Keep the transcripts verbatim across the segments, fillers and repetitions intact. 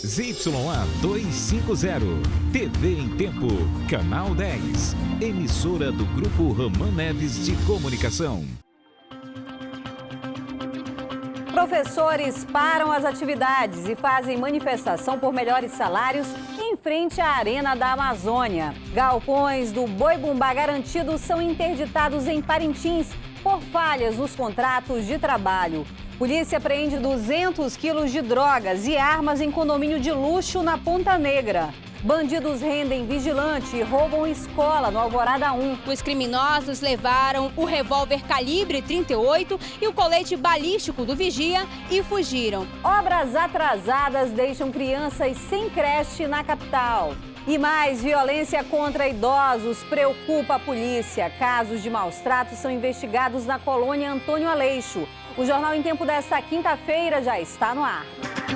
Z Y A duzentos e cinquenta, T V em Tempo, Canal dez, emissora do Grupo Roman Neves de Comunicação. Professores param as atividades e fazem manifestação por melhores salários em frente à Arena da Amazônia. Galpões do Boi Bumbá Garantido são interditados em Parintins por falhas nos contratos de trabalho. Polícia apreende duzentos quilos de drogas e armas em condomínio de luxo na Ponta Negra. Bandidos rendem vigilante e roubam escola no Alvorada um. Os criminosos levaram o revólver calibre trinta e oito e o colete balístico do vigia e fugiram. Obras atrasadas deixam crianças sem creche na capital. E mais, violência contra idosos preocupa a polícia. Casos de maus tratos são investigados na colônia Antônio Aleixo. O Jornal em Tempo desta quinta-feira já está no ar.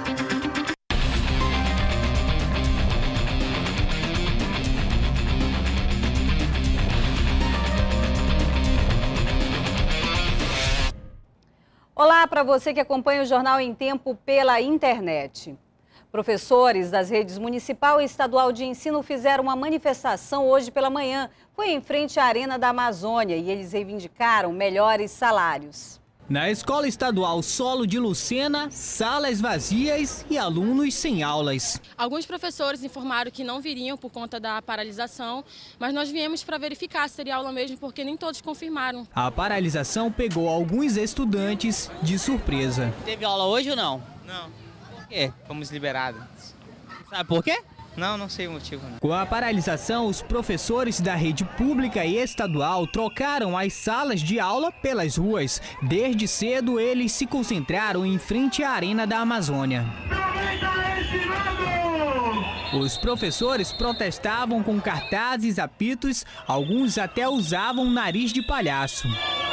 Olá para você que acompanha o Jornal em Tempo pela internet. Professores das redes municipal e estadual de ensino fizeram uma manifestação hoje pela manhã. Foi em frente à Arena da Amazônia e eles reivindicaram melhores salários. Na Escola Estadual Solo de Lucena, salas vazias e alunos sem aulas. Alguns professores informaram que não viriam por conta da paralisação, mas nós viemos para verificar se teria aula mesmo, porque nem todos confirmaram. A paralisação pegou alguns estudantes de surpresa. Teve aula hoje ou não? Não. Por quê? Fomos liberados. Sabe por quê? Não, não sei o motivo. Não. Com a paralisação, os professores da rede pública e estadual trocaram as salas de aula pelas ruas. Desde cedo, eles se concentraram em frente à Arena da Amazônia. Os professores protestavam com cartazes, apitos, alguns até usavam nariz de palhaço.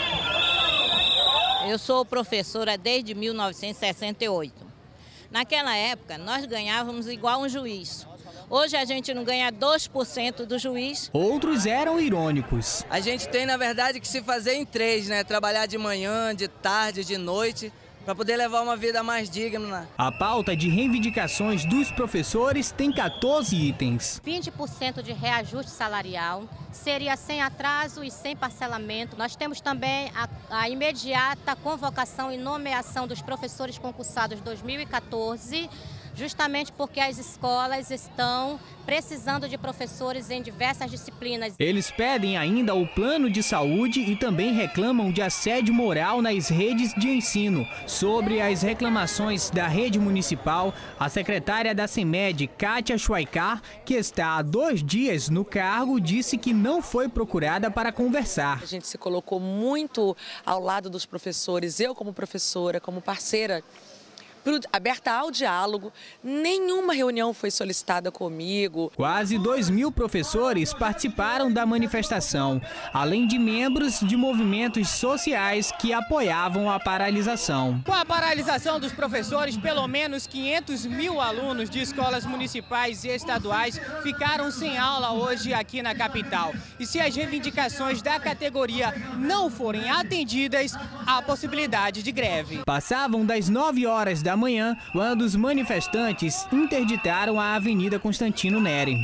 Eu sou professora desde mil novecentos e sessenta e oito. Naquela época, nós ganhávamos igual um juiz. Hoje a gente não ganha dois por cento do juiz. Outros eram irônicos. A gente tem, na verdade, que se fazer em três, né? Trabalhar de manhã, de tarde, de noite, para poder levar uma vida mais digna. A pauta de reivindicações dos professores tem quatorze itens. vinte por cento de reajuste salarial, seria sem atraso e sem parcelamento. Nós temos também a, a imediata convocação e nomeação dos professores concursados dois mil e quatorze, justamente porque as escolas estão precisando de professores em diversas disciplinas. Eles pedem ainda o plano de saúde e também reclamam de assédio moral nas redes de ensino. Sobre as reclamações da rede municipal, a secretária da CEMED, Kátia Schweikar, que está há dois dias no cargo, disse que não foi procurada para conversar. A gente se colocou muito ao lado dos professores, eu como professora, como parceira, aberta ao diálogo, nenhuma reunião foi solicitada comigo. Quase dois mil professores participaram da manifestação, além de membros de movimentos sociais que apoiavam a paralisação. Com a paralisação dos professores, pelo menos quinhentos mil alunos de escolas municipais e estaduais ficaram sem aula hoje aqui na capital. E se as reivindicações da categoria não forem atendidas, há possibilidade de greve. Passavam das nove horas da manhã, quando os manifestantes interditaram a Avenida Constantino Neri.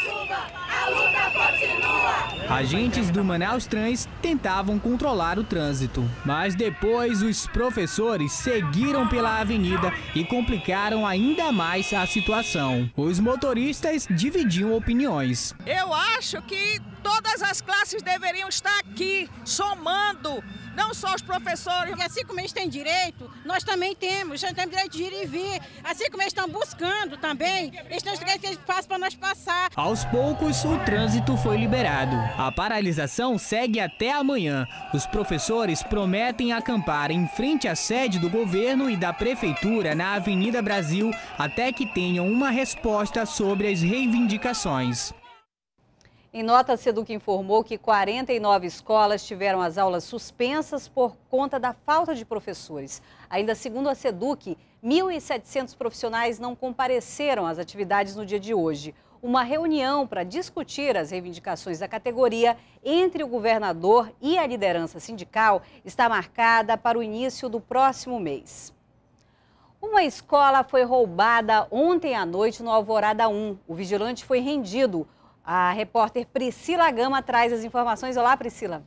A luta continua! Agentes do Manaus Trans tentavam controlar o trânsito, mas depois os professores seguiram pela avenida e complicaram ainda mais a situação. Os motoristas dividiam opiniões. Eu acho que todas as classes deveriam estar aqui, somando. Não só os professores. Porque assim como eles têm direito, nós também temos. Nós temos direito de ir e vir. Assim como eles estão buscando também, eles têm direito que eles passam para nós passar. Aos poucos, o trânsito foi liberado. A paralisação segue até amanhã. Os professores prometem acampar em frente à sede do governo e da prefeitura na Avenida Brasil até que tenham uma resposta sobre as reivindicações. Em nota, a SEDUC informou que quarenta e nove escolas tiveram as aulas suspensas por conta da falta de professores. Ainda segundo a SEDUC, mil e setecentos profissionais não compareceram às atividades no dia de hoje. Uma reunião para discutir as reivindicações da categoria entre o governador e a liderança sindical está marcada para o início do próximo mês. Uma escola foi roubada ontem à noite no Alvorada um. O vigilante foi rendido. A repórter Priscila Gama traz as informações. Olá, Priscila.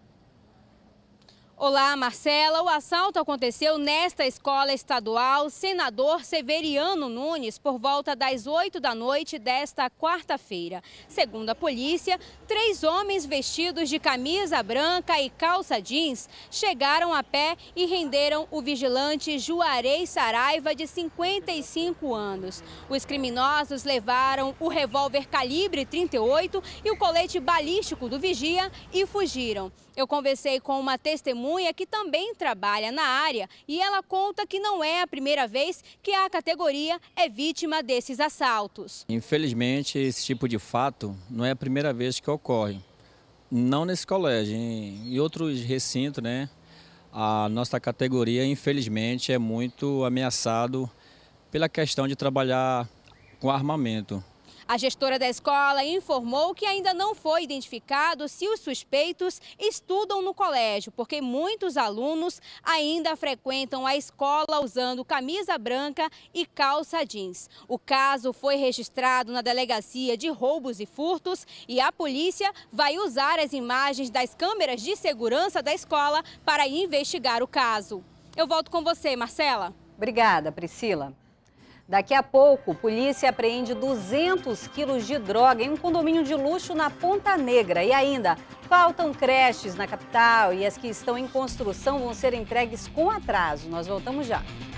Olá, Marcela. O assalto aconteceu nesta escola estadual Senador Severiano Nunes por volta das oito da noite desta quarta-feira. Segundo a polícia, três homens vestidos de camisa branca e calça jeans chegaram a pé e renderam o vigilante Juarez Saraiva, de cinquenta e cinco anos. Os criminosos levaram o revólver calibre trinta e oito e o colete balístico do vigia e fugiram. Eu conversei com uma testemunha que também trabalha na área e ela conta que não é a primeira vez que a categoria é vítima desses assaltos. Infelizmente, esse tipo de fato não é a primeira vez que ocorre. Não nesse colégio, em outros recintos, né? A nossa categoria, infelizmente, é muito ameaçado pela questão de trabalhar com armamento. A gestora da escola informou que ainda não foi identificado se os suspeitos estudam no colégio, porque muitos alunos ainda frequentam a escola usando camisa branca e calça jeans. O caso foi registrado na Delegacia de Roubos e Furtos e a polícia vai usar as imagens das câmeras de segurança da escola para investigar o caso. Eu volto com você, Marcela. Obrigada, Priscila. Daqui a pouco, polícia apreende duzentos quilos de droga em um condomínio de luxo na Ponta Negra. E ainda, faltam creches na capital e as que estão em construção vão ser entregues com atraso. Nós voltamos já.